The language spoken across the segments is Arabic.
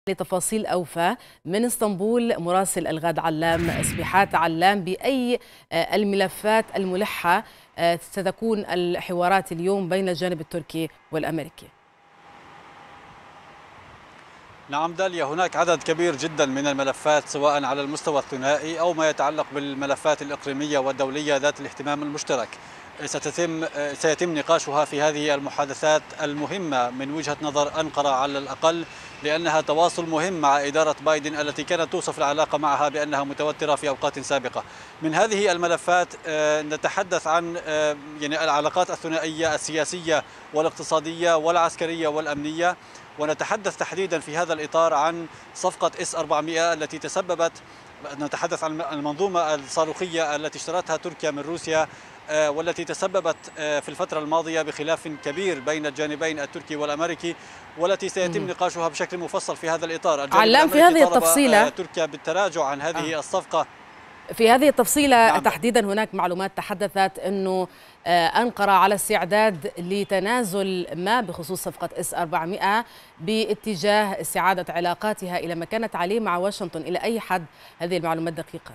لتفاصيل أوفى من اسطنبول مراسل الغاد علام صبيحات علام، بأي الملفات الملحة ستكون الحوارات اليوم بين الجانب التركي والأمريكي؟ نعم داليا، هناك عدد كبير جدا من الملفات سواء على المستوى الثنائي أو ما يتعلق بالملفات الإقليمية والدولية ذات الاهتمام المشترك. سيتم نقاشها في هذه المحادثات المهمة من وجهة نظر أنقرة على الأقل، لأنها تواصل مهم مع إدارة بايدن التي كانت توصف العلاقة معها بأنها متوترة في أوقات سابقة. من هذه الملفات نتحدث عن العلاقات الثنائية السياسية والاقتصادية والعسكرية والأمنية، ونتحدث تحديدا في هذا الإطار عن صفقة S-400 التي تسببت. نتحدث عن المنظومة الصاروخية التي اشترتها تركيا من روسيا، والتي تسببت في الفترة الماضية بخلاف كبير بين الجانبين التركي والأمريكي، والتي سيتم نقاشها بشكل مفصل في هذا الإطار. علام، في هذه التفصيلة تركيا بالتراجع عن هذه الصفقة. في هذه التفصيلة تحديدا هناك معلومات تحدثت أنه أنقرة على استعداد لتنازل ما بخصوص صفقة S-400 باتجاه استعادة علاقاتها إلى ما كانت عليه مع واشنطن. إلى أي حد هذه المعلومات دقيقة؟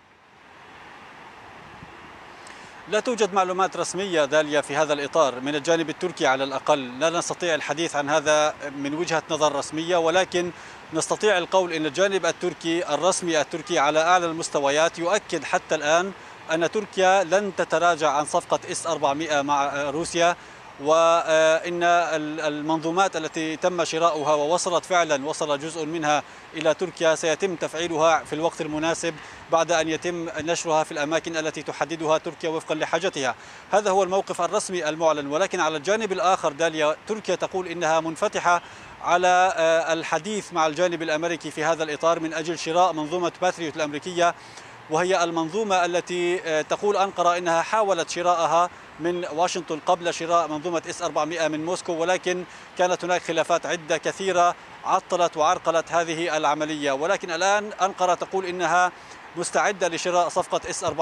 لا توجد معلومات رسمية داليا في هذا الإطار من الجانب التركي على الأقل. لا نستطيع الحديث عن هذا من وجهة نظر رسمية، ولكن نستطيع القول أن الجانب التركي الرسمي التركي على أعلى المستويات يؤكد حتى الآن أن تركيا لن تتراجع عن صفقة S-400 مع روسيا، وإن المنظومات التي تم شراؤها وصل جزء منها إلى تركيا سيتم تفعيلها في الوقت المناسب بعد أن يتم نشرها في الأماكن التي تحددها تركيا وفقا لحاجتها. هذا هو الموقف الرسمي المعلن. ولكن على الجانب الآخر داليا، تركيا تقول إنها منفتحة على الحديث مع الجانب الأمريكي في هذا الإطار من أجل شراء منظومة باتريوت الأمريكية، وهي المنظومة التي تقول أنقرة إنها حاولت شراءها من واشنطن قبل شراء منظومة S-400 من موسكو، ولكن كانت هناك خلافات عدة كثيرة عطلت وعرقلت هذه العملية. ولكن الآن أنقرة تقول إنها مستعدة لشراء صفقة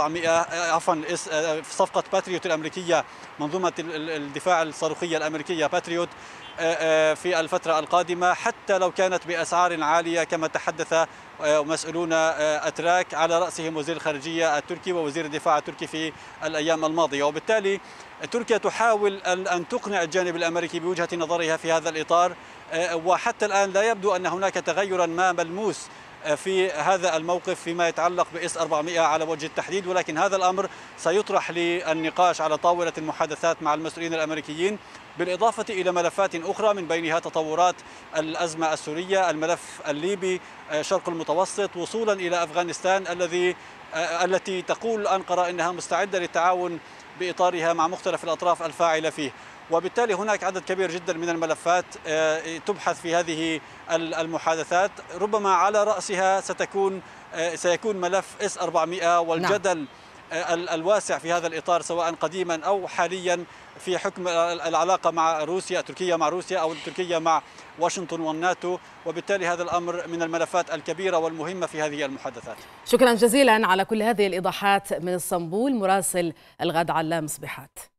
صفقة باتريوت الأمريكية، منظومة الدفاع الصاروخية الأمريكية باتريوت، في الفترة القادمة، حتى لو كانت بأسعار عالية كما تحدث مسؤولون أتراك على رأسهم وزير الخارجية التركي ووزير الدفاع التركي في الأيام الماضية. وبالتالي تركيا تحاول أن تقنع الجانب الأمريكي بوجهة نظرها في هذا الإطار، وحتى الآن لا يبدو أن هناك تغيرا ما ملموس في هذا الموقف فيما يتعلق بS-400 على وجه التحديد. ولكن هذا الأمر سيطرح للنقاش على طاولة المحادثات مع المسؤولين الأمريكيين، بالإضافة إلى ملفات أخرى من بينها تطورات الأزمة السورية، الملف الليبي، شرق المتوسط، وصولا إلى أفغانستان التي تقول أنقرة أنها مستعدة للتعاون بإطارها مع مختلف الأطراف الفاعلة فيه. وبالتالي هناك عدد كبير جدا من الملفات تبحث في هذه المحادثات، ربما على رأسها سيكون ملف S-400 والجدل الواسع في هذا الإطار سواء قديما أو حاليا في حكم العلاقة مع روسيا، تركيا مع روسيا أو تركيا مع واشنطن والناتو. وبالتالي هذا الأمر من الملفات الكبيرة والمهمة في هذه المحادثات. شكرا جزيلا على كل هذه الإيضاحات من اسطنبول مراسل الغاد علام صبيحات.